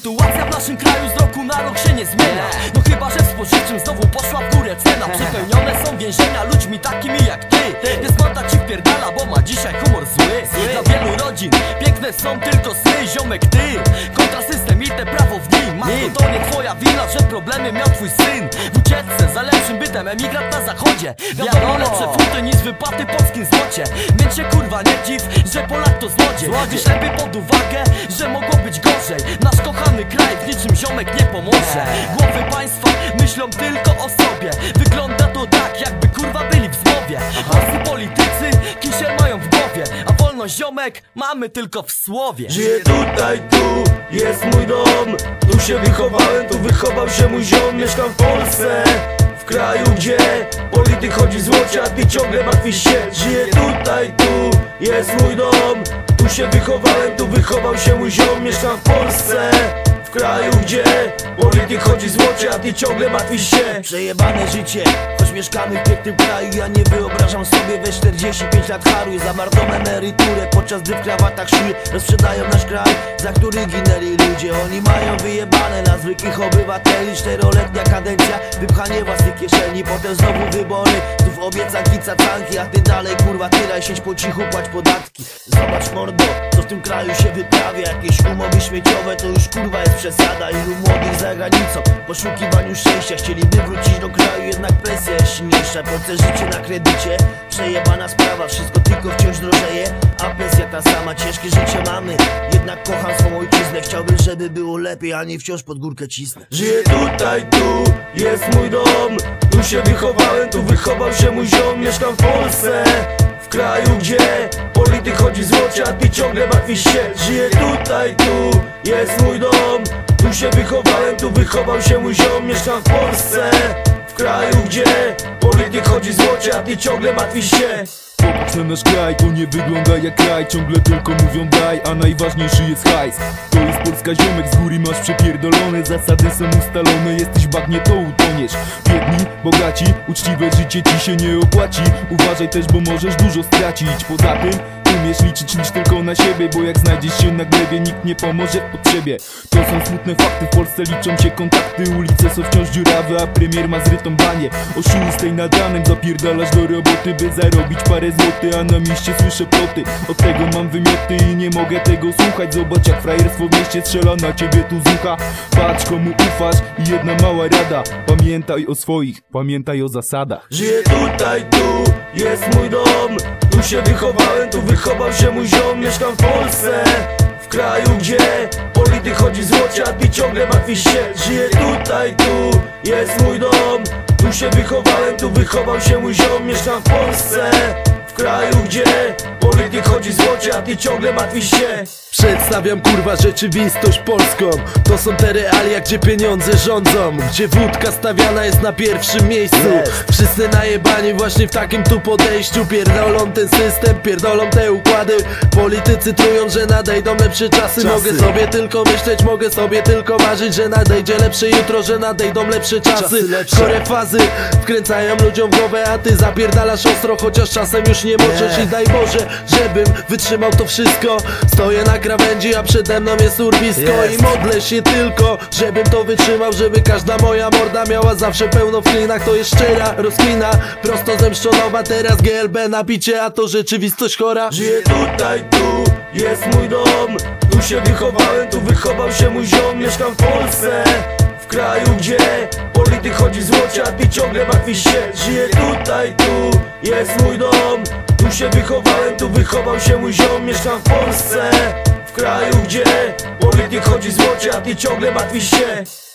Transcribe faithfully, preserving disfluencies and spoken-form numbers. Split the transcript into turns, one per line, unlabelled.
Sytuacja w naszym kraju z roku na rok się nie zmienia. No chyba, że w spożywczym znowu poszła w górę cena. Przepełnione są więzienia ludźmi takimi jak ty. Jest mata ci wpierdala, bo ma dzisiaj humor zły. Dla wielu rodzin piękne są tylko sny. Ziomek ty, kontrasystem i te prawo w nim. Matko, to nie twoja wina, że problemy miał twój syn. W ucieczce za lepszym bytem, emigrant na zachodzie. Wiadomo, lepsze futy niż wypłaty w polskim złocie. Więc się kurwa nie dziw, że Polak to złodziej. Weź lepiej pod uwagę, że mogło być gorzej. Nasz kochany kraj w niczym ziomek nie pomoże. Głowy państwa myślą tylko o sobie. Wygląda to tak, jakby kurwa byli w zmowie. Polscy politycy kisiel mają w głowie, a wolność ziomek mamy tylko w słowie.
Żyję tutaj, tu jest mój dom. Tu się wychowałem, tu wychował się mój ziom. Mieszkam w Polsce, w kraju, gdzie polityk chodzi z łocia, a ty ciągle martwisz się. Żyję tutaj, tu jest mój dom. Tu się wychowałem, tu wychował się mój ziom. Mieszkam w Polsce, w kraju, gdzie polityk chodzi z łocia, a ty ciągle martwisz się. Przejebane życie, choć mieszkamy w pięknym kraju. Ja nie wyobrażam sobie we czterdzieści pięć lat haruj za marną emeryturę, podczas gdy w krawatach szły rozprzedają nasz kraj, za który ginęli ludzie. Oni mają wyjebane na zwykłych obywateli. Czteroletnia kadencja, wypchanie własnych kieszeni, potem znowu wybory, znów obiecanki, cacanki, a ty dalej kurwa tyraj, siedź po cichu, płać podatki. Zobacz mordo, co w tym kraju się wyprawia. Jakieś umowy śmieciowe to już kurwa jest przesada. Ilu młodych za granicą w poszukiwaniu szczęścia chcieliby wrócić do kraju, jednak presja jest silniejsza. Proces życie na kredycie, przejebana sprawa, wszystko tylko wciąż drożeje, a pensja ta sama. Ciężkie życie mamy, jednak kocham swą ojczyznę. Chciałbym, żeby było lepiej, a nie wciąż pod górkę cisnę. Żyję tutaj, tu jest mój dom. Tu się wychowałem, tu wychował się mój ziom. Mieszkam w Polsce, w kraju, gdzie polityk chodzi z łocia, a ty ciągle martwisz się. Żyję tutaj, tu jest mój dom. Tu się wychowałem, tu wychował się mój ziom. Mieszkam w Polsce, w kraju, gdzie polityk chodzi z łocia, a ty ciągle martwisz się.
Popatrz na nasz kraj, to nie wygląda jak kraj. Ciągle tylko mówią daj, a najważniejszy jest hajs. To jest Polska, ziomek, z góry masz przepierdolone. Zasady są ustalone, jesteś w bagnie, to utoniesz. Biedni, bogaci, uczciwe życie ci się nie opłaci. Uważaj też, bo możesz dużo stracić. Poza tym umiesz liczyć, licz tylko na siebie, bo jak znajdziesz się na glebie, nikt nie pomoże w potrzebie. To są smutne fakty, w Polsce liczą się kontakty. Ulice są wciąż dziurawe, a premier ma zrytą banię. O szóstej nad ranem zapierdalasz do roboty, by zarobić parę złotych, a na mieście słyszę ploty. Od tego mam wymioty i nie mogę tego słuchać. Zobacz, jak frajerstwo w mieście strzela na ciebie tu z ucha. Patrz, komu ufasz i jedna mała rada: pamiętaj o swoich, pamiętaj o zasadach.
Żyję tutaj, tu jest mój dom. Tu się wychowałem, tu wychował się mój ziom. Mieszkam w Polsce, w kraju, gdzie polityk chodzi z łocia, a ty ciągle martwisz się. Żyję tutaj, tu jest mój dom. Tu się wychowałem, tu wychował się mój ziom. Mieszkam w Polsce, w kraju, gdzie polityk chodzi z łocia, a ty ciągle martwisz się.
Przedstawiam kurwa rzeczywistość polską. To są te realia, gdzie pieniądze rządzą, gdzie wódka stawiana jest na pierwszym miejscu. Wszyscy najebani właśnie w takim tu podejściu. Pierdolą ten system, pierdolą te układy. Politycy trują, że nadejdą lepsze czasy. czasy Mogę sobie tylko myśleć, mogę sobie tylko marzyć, że nadejdzie lepsze jutro, że nadejdą lepsze czasy, czasy lepsze. Chore fazy wkręcają ludziom w głowę, a ty zapierdalasz ostro, chociaż czasem już nie możesz. I daj Boże, żebym wytrzymał to wszystko. Stoję na krawędzi, a przede mną jest urwisko. Yes. I modlę się tylko, żebym to wytrzymał, żeby każda moja morda miała zawsze pełno w klinach. To jest szczera rozklina, prosto zemszczonowa. Teraz G L B na bicie, a to rzeczywistość chora.
Żyję tutaj, tu jest mój dom. Tu się wychowałem, tu wychował się mój ziom. Mieszkam w Polsce, w kraju, gdzie polityk chodzi z łocia, a ty ciągle martwisz się. Żyję tutaj, tu jest mój dom. Tu się wychowałem, tu wychował się mój ziom. Mieszkam w Polsce, w kraju, gdzie polityk chodzi z łocia, a ty ciągle martwisz się.